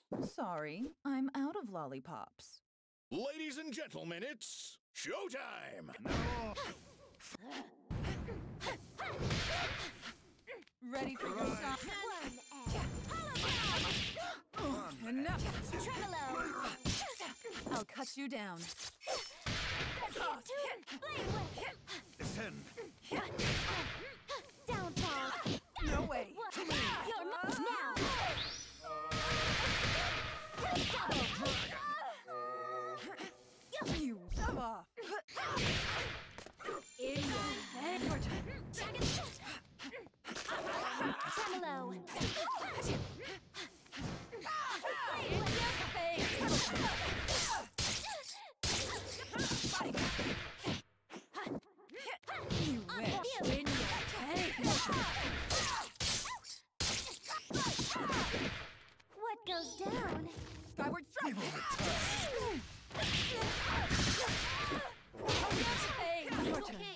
Sorry, I'm out of lollipops. Ladies and gentlemen, it's showtime! No! Ready for your shot? Enough! Tremolo! I'll cut you down. Listen! Downfall! No way! You're now! You shove off! In your head! Dragon Tremolo! You wish! In your head! What goes down? Skyward strike! Okay.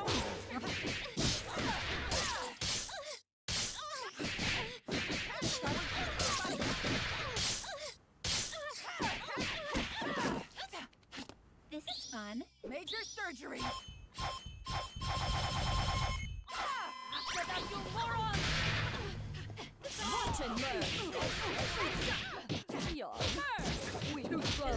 This is fun. Major surgery! After that, you moron! Watch and learn! We too slow.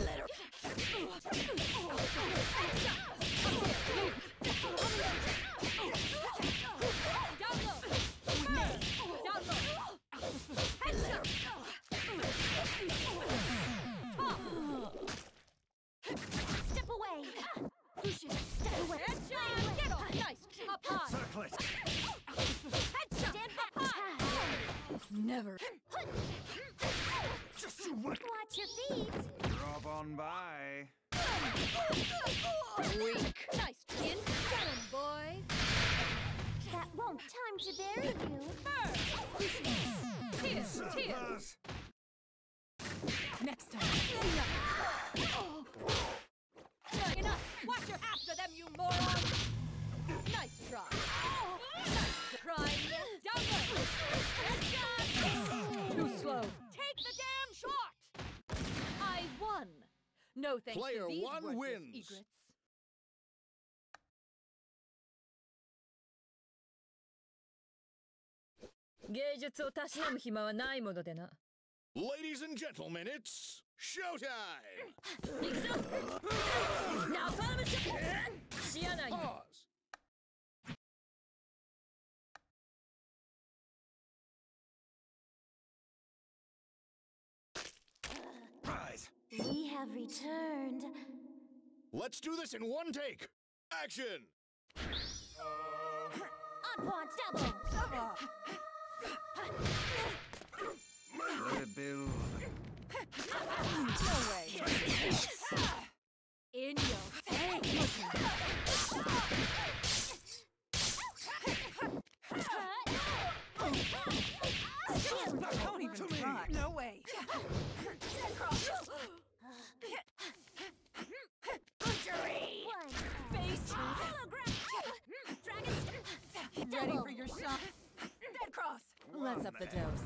Step away! Lucian, step away! Nice! Up high! Circle it! Stand back! Never! Just you wait! Watch your feet! Drop on by. Weak! Nice skin! Cannon, boys! That won't time to bury you! Surplus! Next time! Enough! Watch your after them, you moron! Nice try! Nice try! Downward! Too slow! Take the damn shot! I won! No thanks Player to these one worthless wins. egrets. Ladies and gentlemen, it's showtime! Pause! Rise! We have returned. Let's do this in one take! Action! On point double! Shove off! Let it build. No way! In your face! Don't even try! No way! One. Face! Hologram! Dragon Ready for your shot? Dead cross! Let's up the dose.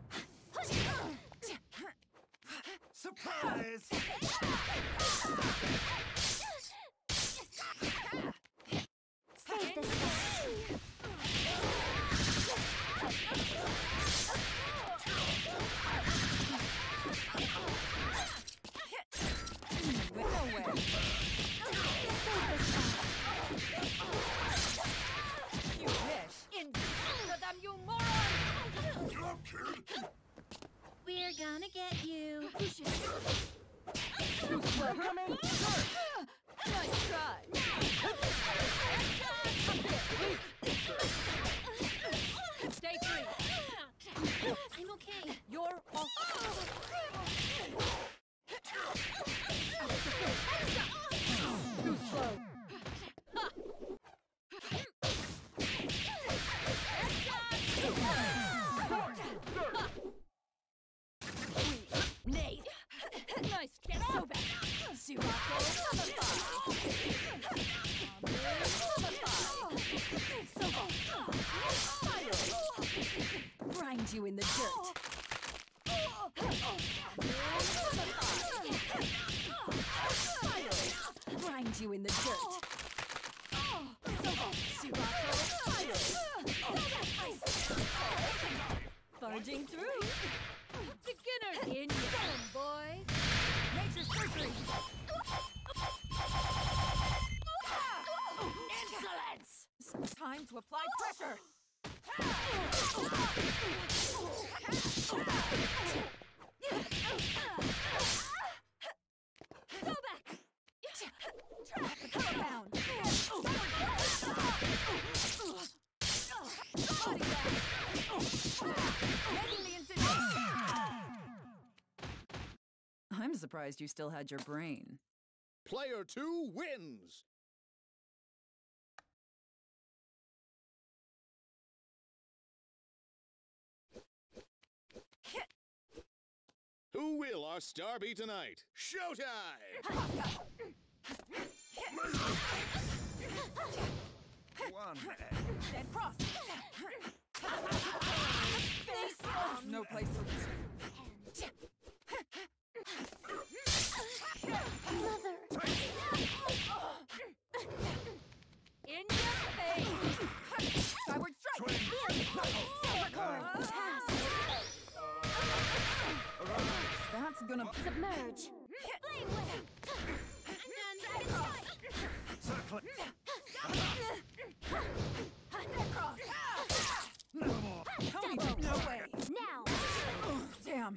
Surprise! Save this one. No way! You wish! In after them, you moron! We're gonna get you. Too slow! Coming! Nice try! Stay free! I'm okay. You're off! Too slow! Nay! Nice! Get so back! Sirocco! So Grind you in the dirt. Barging through. Beginner in zone, boys. Major surgery. Insolence! Time to apply pressure. Go back. Trap the compound. Body back. Making the incision. I'm surprised you still had your brain. Player 2 wins. Who will our star be tonight? Showtime! One Dead cross. Face on. No place for Mother. In your face. Skyward strike. That's gonna... Submerge. Flame whip. And dragon strike. circlet. No more. Tony, no way. Now. Damn.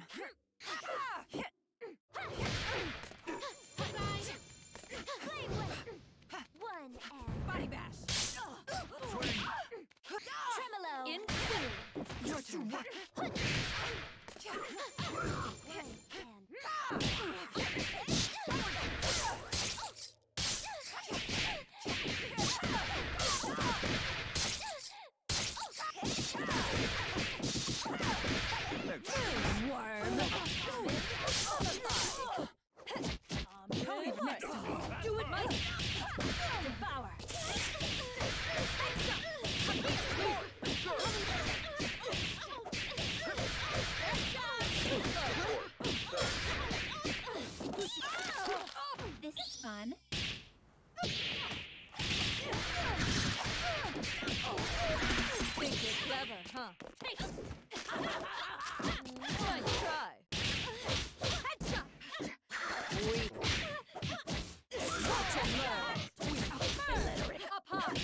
Flame whip. One and Body bash. tremolo. In You're too much. worm. Tony next. Do it, Mike. Devour. This is fun. Think you're clever, huh? Nice try. Headshot. Weak. Watch and learn. Illiterate. Up high.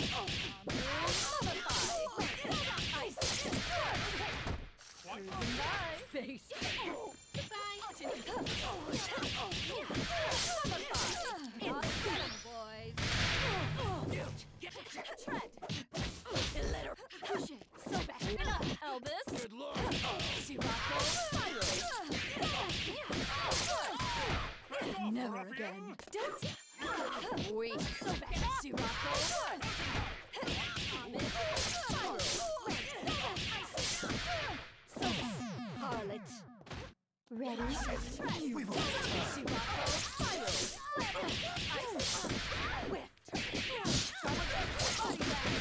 Ice. Cruising by. Face. Goodbye. Not getting, boys. Tread. Illiterate. Pushing. So back. Enough, Elvis. Good luck! Sirocco. Never again. Don't. Weak. So back. Sirocco. Harlot. Ready? Sirocco. Whipped. Body back.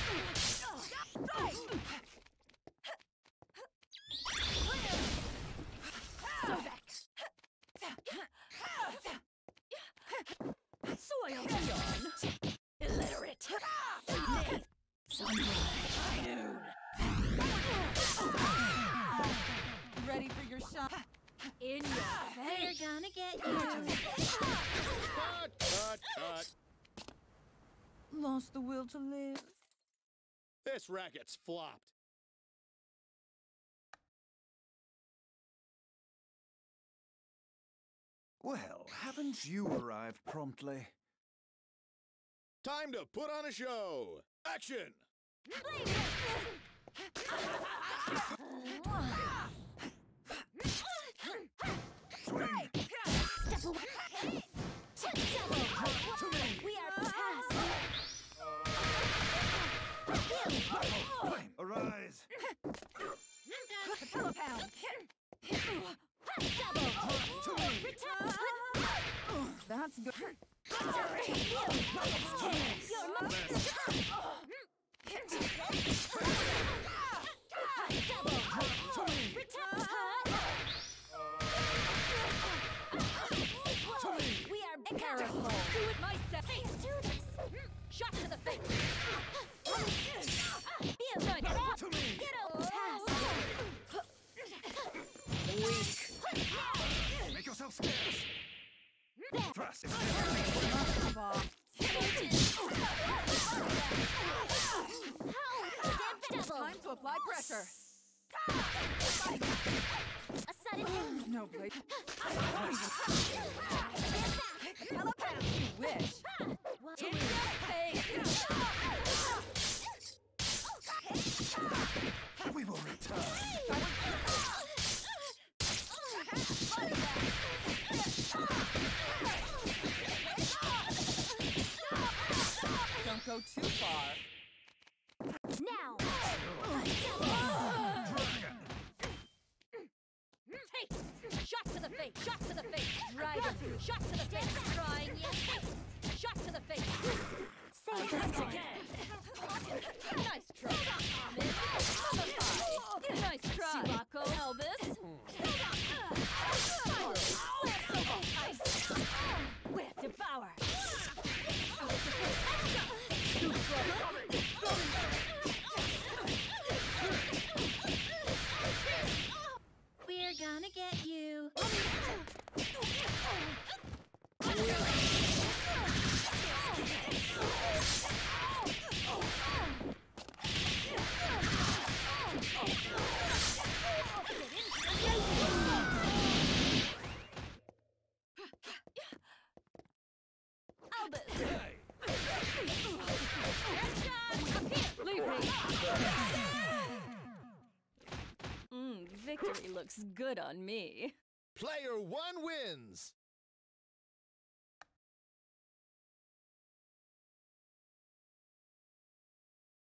Soil beyond. Illiterate. Ready for your shot? In your They're face. gonna get you. Cut, cut, cut. Lost the will to live. This racket's flopped. Well, haven't you arrived promptly? Time to put on a show. Action! Swing! Step away. We are past. Flame! Arise! Telepound. That's good. I'll scare us. Thrust. Time to apply pressure. A sudden hit. No place. Telepath, you wish. What? In your face. We will return. Don't go too far. Now. Hey! Shot to the face! Shot to the face! Dragon! Shot to the face! Trying yet? Shot to the face! Save us again. Nice try! Nice try! Chewbacca! Elvis! With devour! We're gonna get you. Leave me! Victory looks good on me. Player 1 wins.